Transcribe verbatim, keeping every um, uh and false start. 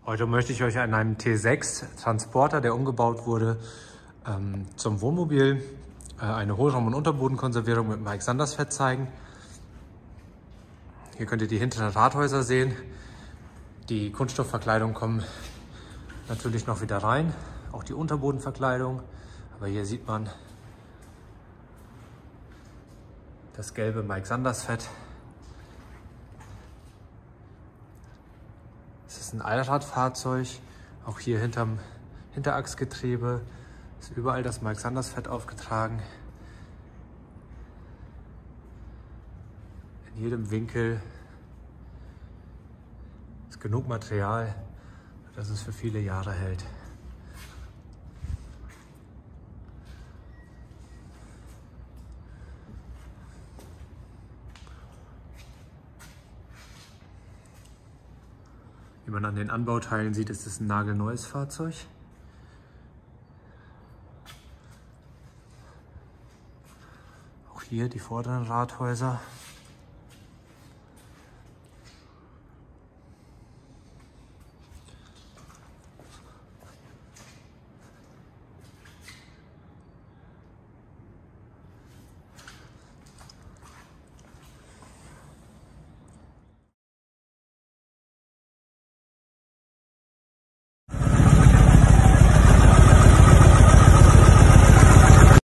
Heute möchte ich euch an einem T sechs Transporter, der umgebaut wurde, ähm, zum Wohnmobil, äh, eine Hohlraum- und Unterbodenkonservierung mit Mike Sanders Fett zeigen. Hier könnt ihr die hinteren Radhäuser sehen. Die Kunststoffverkleidung kommt natürlich noch wieder rein, auch die Unterbodenverkleidung. Aber hier sieht man das gelbe Mike Sanders Fett. Es ist ein Allradfahrzeug, auch hier hinterm Hinterachsgetriebe ist überall das Mike Sanders Fett aufgetragen. In jedem Winkel ist genug Material, dass es für viele Jahre hält. Wie man an den Anbauteilen sieht, ist es ein nagelneues Fahrzeug. Auch hier die vorderen Radhäuser.